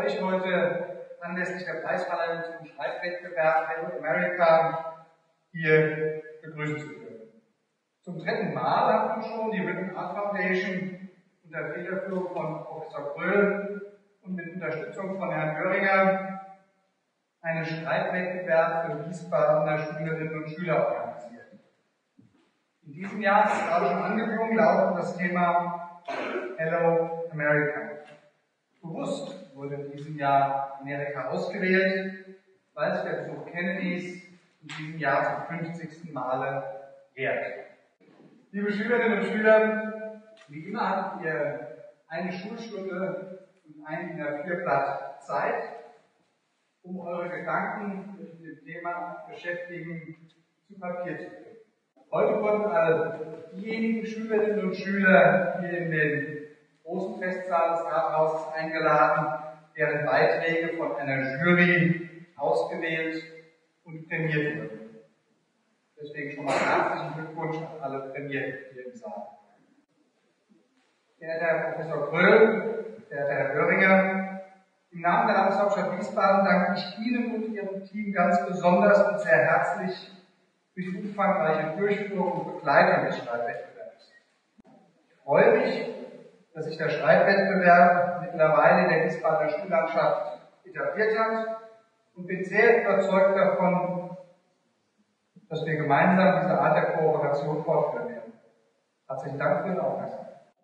euch heute anlässlich der Preisverleihung zum Schreibwettbewerb Hello America hier begrüßen zu können. Zum dritten Mal hat nun schon die Written Art Foundation unter Federführung von Professor Gröll und mit Unterstützung von Herrn Göringer einen Schreibwettbewerb für Wiesbadener Schülerinnen und Schüler organisiert. In diesem Jahr, das ist gerade schon angeklungen, lautet das Thema Hello America. Bewusst wurde in diesem Jahr Amerika ausgewählt, weil sich der Besuch Kennedys in diesem Jahr zum 50. Male jährt. Liebe Schülerinnen und Schüler, wie immer habt ihr eine Schulstunde und ein DIN A4-Blatt Zeit, um eure Gedanken mit dem Thema beschäftigen zu Papier zu bringen. Heute konnten alle diejenigen Schülerinnen und Schüler hier in den großen Festsaal des Rathauses eingeladen, deren Beiträge von einer Jury ausgewählt und prämiert wurden. Deswegen schon mal herzlichen Glückwunsch an alle Prämierten hier im Saal. Verehrter Herr Professor Gröll, verehrter Herr Göringer, im Namen der Landeshauptstadt Wiesbaden danke ich Ihnen und Ihrem Team ganz besonders und sehr herzlich für die umfangreiche Durchführung und Begleitung des Schreibwettbewerbs. Ich freue mich, dass sich der Schreibwettbewerb mittlerweile in der Wiesbadener Schullandschaft etabliert hat und bin sehr überzeugt davon, dass wir gemeinsam diese Art der Kooperation fortführen werden. Herzlichen Dank für Ihre Aufmerksamkeit.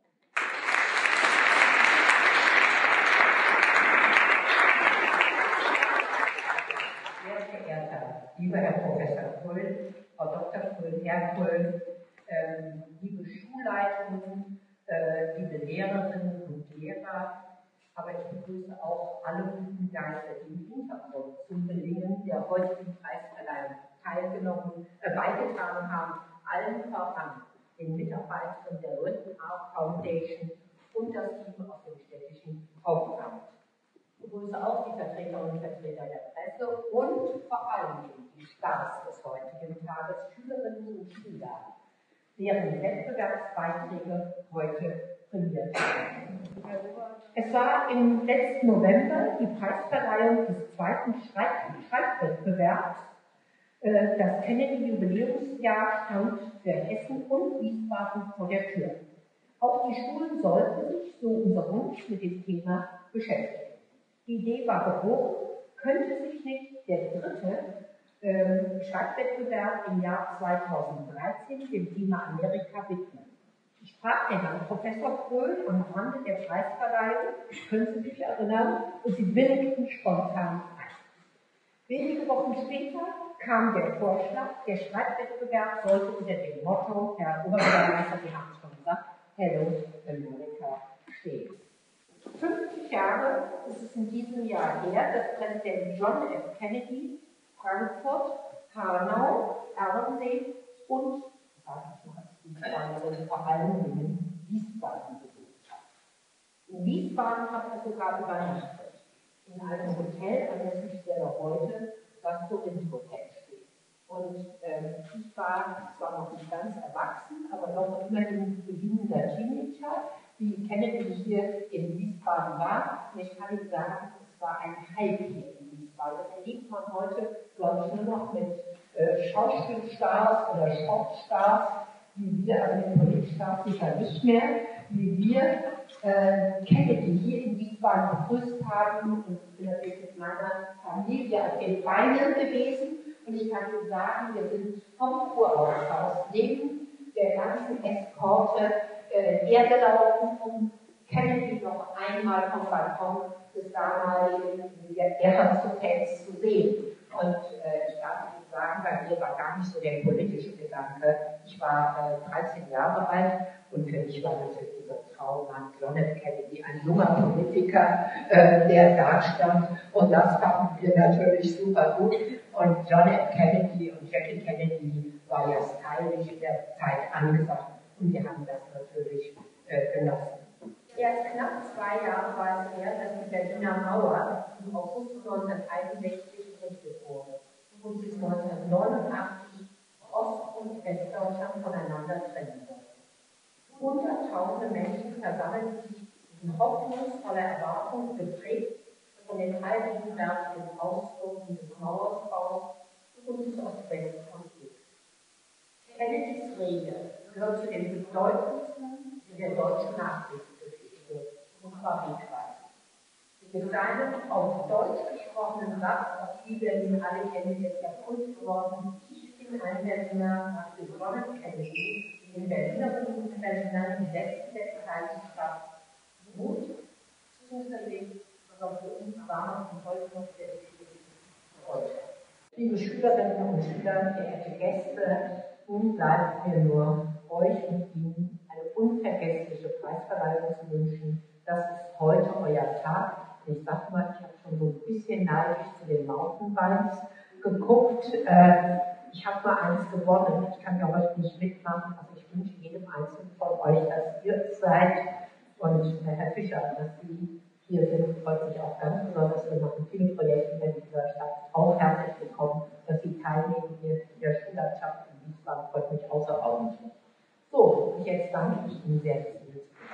Sehr verehrter, lieber Herr Professor Gröll, Frau Dr. Gröll, Herr Gröll, liebe Schulleitungen, liebe Lehrerinnen und Lehrer, aber ich begrüße auch alle guten Geister, die im Hintergrund zum Gelingen der heutigen Preisverleihung beigetragen haben, allen voran den Mitarbeitern der Written Art Foundation und das Team aus dem städtischen Hauptamt. Ich begrüße auch die Vertreterinnen und Vertreter der Presse und vor allem die Stars des heutigen Tages, Schülerinnen und Schüler, deren Wettbewerbsbeiträge heute prämiert werden. Es war im letzten November die Preisverleihung des zweiten Schreibwettbewerbs. Das Kennedy-Jubiläumsjahr stand für Hessen und Wiesbaden vor der Tür. Auch die Schulen sollten sich, so unser Wunsch, mit dem Thema beschäftigen. Die Idee war geboren, könnte sich nicht der dritte Schreibwettbewerb im Jahr 2013 dem Thema Amerika widmen. Ich fragte Herrn Professor Gröll am Rande der Preisverleihung, können Sie sich erinnern, und sie willigten spontan ein. Wenige Wochen später kam der Vorschlag, der Schreibwettbewerb sollte unter dem Motto, Herr Oberbürgermeister, Sie haben es schon gesagt, Hello America stehen. 50 Jahre ist es in diesem Jahr her, dass Präsident John F. Kennedy Frankfurt, Hanau, Erlensee und, vor allen Dingen Wiesbaden besucht hat. In Wiesbaden hat er sogar übernachtet, in einem Hotel, an dessen Stelle heute das Dorint Hotel steht. Und ich war zwar noch nicht ganz erwachsen, aber doch immerhin beginnender Teenager, wie Kennedy hier in Wiesbaden war. Und ich kann Ihnen sagen, es war ein Hype hier in Wiesbaden. Das erlebt man heute, glaube ich, nur noch mit Schauspielstars oder Sportstars, wie wir, also mit Politstars sicher nicht mehr, wie wir Kennedy hier in Wiesbaden begrüßt haben. Und ich bin natürlich mit meiner Familie auf den Beinen gewesen. Und ich kann Ihnen sagen, wir sind vom Kurhaus neben der ganzen Eskorte hergelaufen, um Kennedy noch einmal vom Balkon des damaligen Ehrenzhotels zu sehen. Und ich darf Ihnen sagen, bei mir war gar nicht so der politische Gedanke. Ich war 13 Jahre alt und für mich war natürlich dieser Traummann John F. Kennedy, ein junger Politiker, der da stand. Und das fanden wir natürlich super gut. Und John F. Kennedy und Jackie Kennedy war ja stylisch in der Zeit angesagt. Und wir haben das natürlich genossen. Erst knapp 2 Jahre war es her, dass die Berliner Mauer im August 1961 errichtet wurde und sich 1989 Ost- und Westdeutschland voneinander trennen sollten. Hunderttausende Menschen versammelten sich in hoffnungsvoller Erwartung, geprägt von den Heiligenberg, dem Ausdruck des Mauersbaus und des Ost-West-Konflikts. Kennedys Rede gehört zu den bedeutendsten in der deutschen Nachkriegsgeschichte und zwar weltweit. Mit seinem auf Deutsch gesprochenen Satz, auf die wir ihn alle kennen, ist er Kult geworden: Ich bin ein Berliner, nach dem Ronald Kennedy, den Berliner Bundesberliner im Westen der kleinen Stadt. Mut, zufällig, aber für uns war und heute noch sehr wichtig heute. Liebe Schülerinnen und Schüler, verehrte Gäste, nun bleibt mir nur, euch und Ihnen eine unvergessliche Preisverleihung zu wünschen. Das ist heute euer Tag. Ich sag mal, ich habe schon so ein bisschen neidisch zu den Mountainbikes geguckt. Ich habe mal eins gewonnen. Ich kann ja heute nicht mitmachen, aber ich wünsche jedem Einzelnen von euch, dass ihr es seid. Und Herr Fischer, dass Sie hier sind, freut mich auch ganz besonders. Wir machen viele Projekte in dieser Stadt. Auch herzlich willkommen, dass Sie teilnehmen hier in der Schullandschaft in Wiesbaden. Freut mich außerordentlich. So, und jetzt danke ich Ihnen sehr herzlich.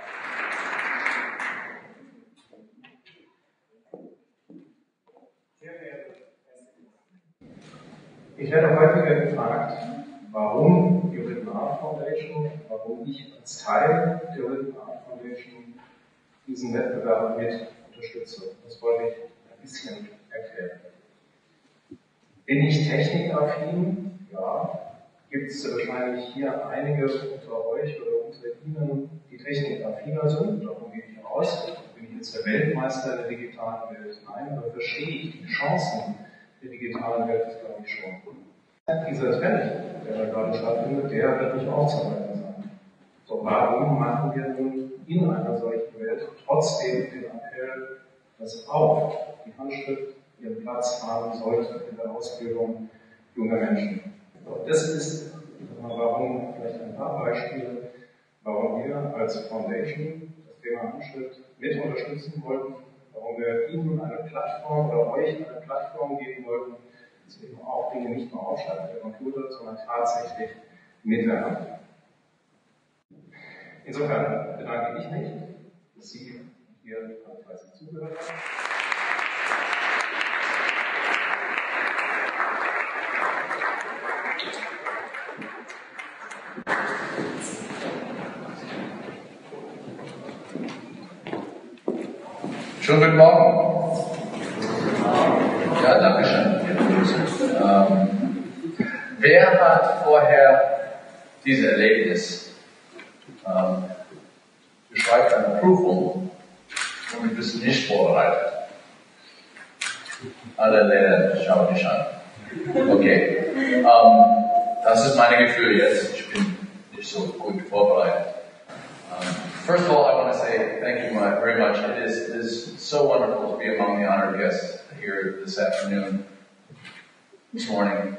Ich werde heute gefragt, warum die Written Art Foundation, warum ich als Teil der Written Art Foundation diesen Wettbewerb mit unterstütze. Das wollte ich ein bisschen erklären. Bin ich technikaffin? Ja. Gibt es wahrscheinlich hier einige unter euch oder unter Ihnen, die technikaffiner sind? Davon gehe ich aus. Bin ich jetzt der Weltmeister der digitalen Welt? Nein, aber verstehe ich die Chancen der digitalen Welt, das glaube ich schon. Dieser Trend, der da gerade stattfindet, der wird nicht aufzuhalten sein. So, warum machen wir nun in einer solchen Welt trotzdem den Appell, dass auch die Handschrift ihren Platz haben sollte in der Ausbildung junger Menschen? Das ist, warum, vielleicht ein paar Beispiele, warum wir als Foundation das Thema Handschrift mit unterstützen wollten, warum wir Ihnen eine Plattform oder euch eine Plattform geben wollten, dass ihr eben auch Dinge nicht nur aufschreibt mit dem Computer, sondern tatsächlich mit der Hand. Insofern bedanke ich mich, dass Sie hier fleißig zugehört haben. Schönen guten Morgen. Ja, danke schön. Wer hat vorher dieses Erlebnis? Beschreibt eine Prüfung und du bist nicht vorbereitet. Alle Lehrer schauen dich an. Okay. Das ist mein Gefühl jetzt. Ich bin nicht so gut vorbereitet. First of all, I want to say thank you very much. It is so wonderful to be among the honored guests here this afternoon, this morning.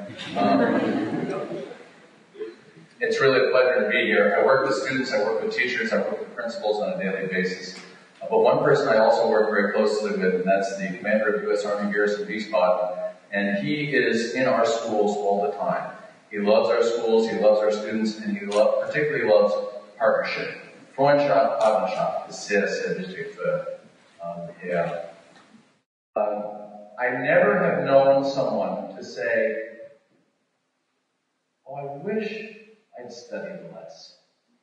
It's really a pleasure to be here. I work with students, I work with teachers, I work with principals on a daily basis. But one person I also work very closely with, and that's the commander of U.S. Army Garrison Wiesbaden. And he is in our schools all the time. He loves our schools, he loves our students, and he particularly loves partnership. Freundschaft, Partnerschaft ist sehr, sehr wichtig für I never have known someone to say, oh, I wish I'd studied less.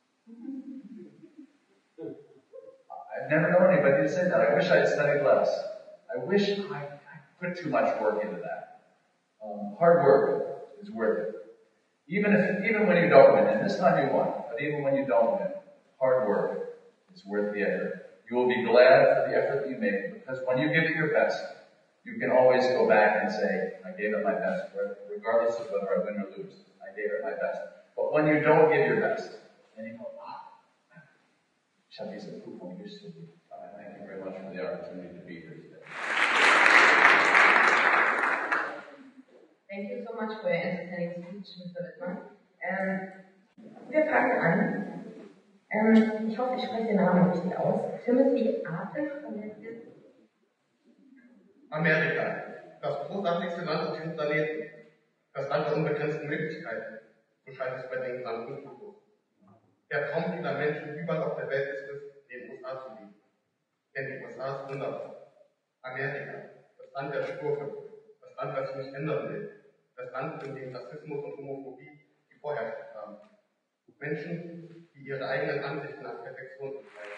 I've never known anybody to say that. I wish I'd studied less. I wish I put too much work into that. Hard work is worth it. Even when you don't win, and this time you won, but even when you don't win, hard work is worth the effort. You will be glad for the effort that you made, because when you give it your best, you can always go back and say, I gave it my best, regardless of whether I win or lose. I gave it my best. But when you don't give your best, then you go, ich habe diese Prüfung used to be. Thank you very much for the opportunity to be here today. Thank you so much for your entertaining speech, Mr. Wittmann. Wir fangen an. Ich hoffe, ich spreche den Namen richtig aus. Timothy Arthur von der Amerika, das großartigste Land auf diesem Planeten, das Land der unbegrenzten Möglichkeiten, so scheint es bei den genannten Kulturen. Der Traum vieler Menschen überall auf der Welt ist es, in den USA zu leben. Denn die USA ist wunderbar. Amerika, das Land der Spurverbrüche, das Land, das sich nicht ändern will, das Land, in dem Rassismus und Homophobie die Vorherrschaft haben. Menschen, die ihre eigenen Ansichten nach Perfektion betreiben.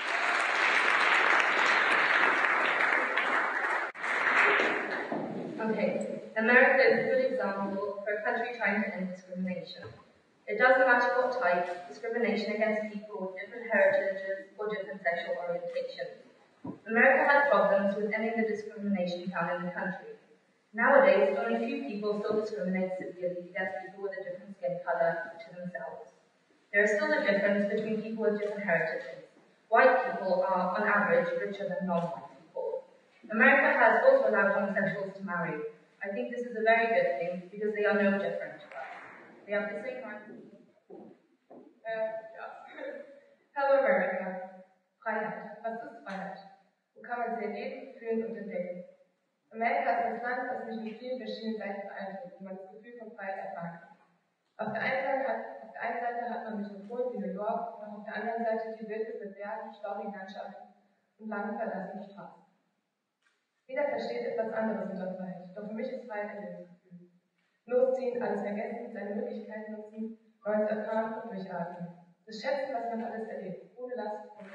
Okay, America is a good example for a country trying to end discrimination. It doesn't matter what type, discrimination against people with different heritages or different sexual orientations. America had problems with ending the discrimination found in the country. Nowadays, only few people still discriminate severely against people with a different skin color to themselves. There is still a difference between people with different heritages. White people are, on average, richer than non-white people. America has also allowed homosexuals to marry. I think this is a very good thing because they are no different to us. They have the same rights. Hello America. Freiheit. Was ist Freiheit? Wo kann man sie erleben, fühlen und entdecken? Amerika ist das Land, das mich mit vielen verschiedenen Seiten beeindruckt, wo man das Gefühl von Freiheit erfahren kann. Auf der einen Seite hat man Metropolen wie New York und auf der anderen Seite die Wildnis mit Bergen, staubigen Landschaften und langen verlassenen Straßen. Jeder versteht etwas anderes unter Freiheit, doch für mich ist Freiheit ein Lebensgefühl. Losziehen, alles vergessen, seine Möglichkeiten nutzen, Neues erfahren und durchatmen. Das Schätzen, was man alles erlebt, ohne Last und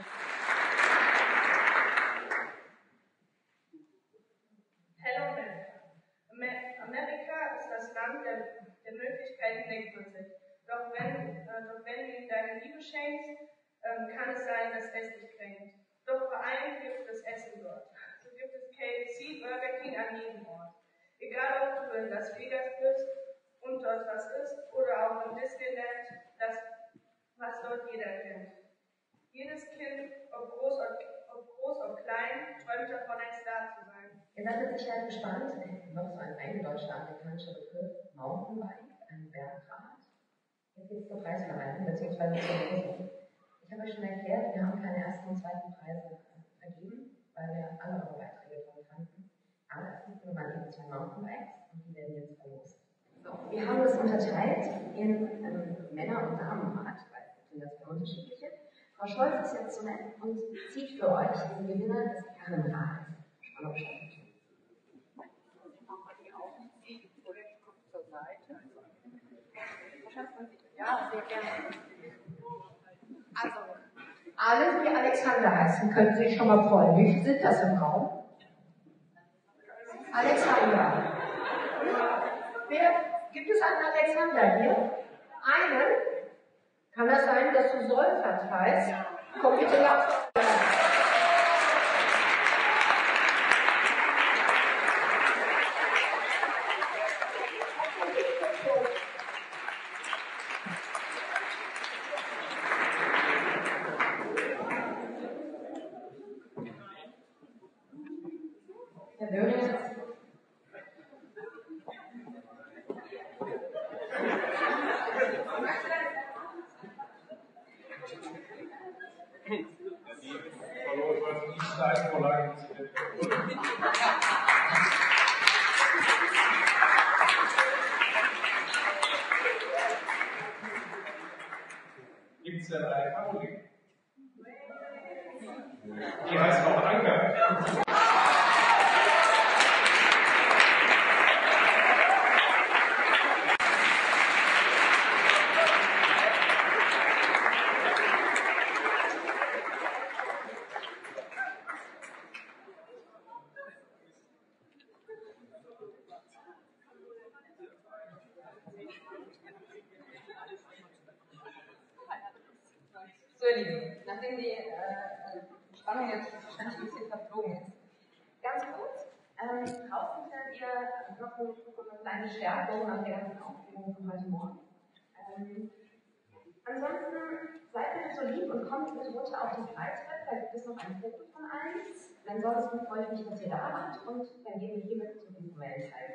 Hello America. Amerika ist das Land der Möglichkeiten, denkt man sich. Doch wenn du ihm deine Liebe schenkst, kann es sein, dass es dich kränkt. Doch vor allem gibt es Essen dort. So gibt es KFC, Burger King an jedem Ort. Egal ob du in Las Vegas bist und dort was isst oder auch in Disneyland, was dort jeder kennt. Jedes Kind, ob groß, ob klein, träumt davon, ein Star zu sein. Ihr seid mit Sicherheit gespannt. Noch so ein eingedeutschter amerikanischer Begriff, Mountainbike, ein Bergrad. Jetzt geht es zur Preisverleihung bzw. zur Lösung. Ich habe euch schon erklärt, wir haben keine ersten und zweiten Preise vergeben, weil wir alle eure Beiträge toll fanden. Aber es gibt nur mal 2 Mountainbikes und die werden jetzt verlost. So, wir haben das unterteilt in Männer- und Damenrad, weil es sind das sehr unterschiedliche. Frau Scholz ist jetzt so nett und zieht für euch den Gewinner des Herrenrads. Spannungsstand. Oder ich komme zur Seite. Ja, sehr gerne. Also, alle, die Alexander heißen, können sich schon mal freuen. Wie viele sind das im Raum? Alexander. Gibt es einen Alexander hier? Einen? Kann das sein, dass du Solfert heißt? Komm bitte nach. Herr Döring. Gibt es denn eine Caroline? Die heißt auch Anke. So, ihr Lieben, nachdem die Spannung jetzt wahrscheinlich ein bisschen verflogen ist, ganz kurz, draußen findet ihr noch eine kleine Stärkung nach der ganzen Aufregung von heute Morgen. Ansonsten seid bitte so lieb und kommt bitte runter auf das Preisbrett, da gibt es noch ein Foto von allen. Ansonsten freue ich mich, dass ihr da wart und dann gehen wir hiermit zum informellen Teil.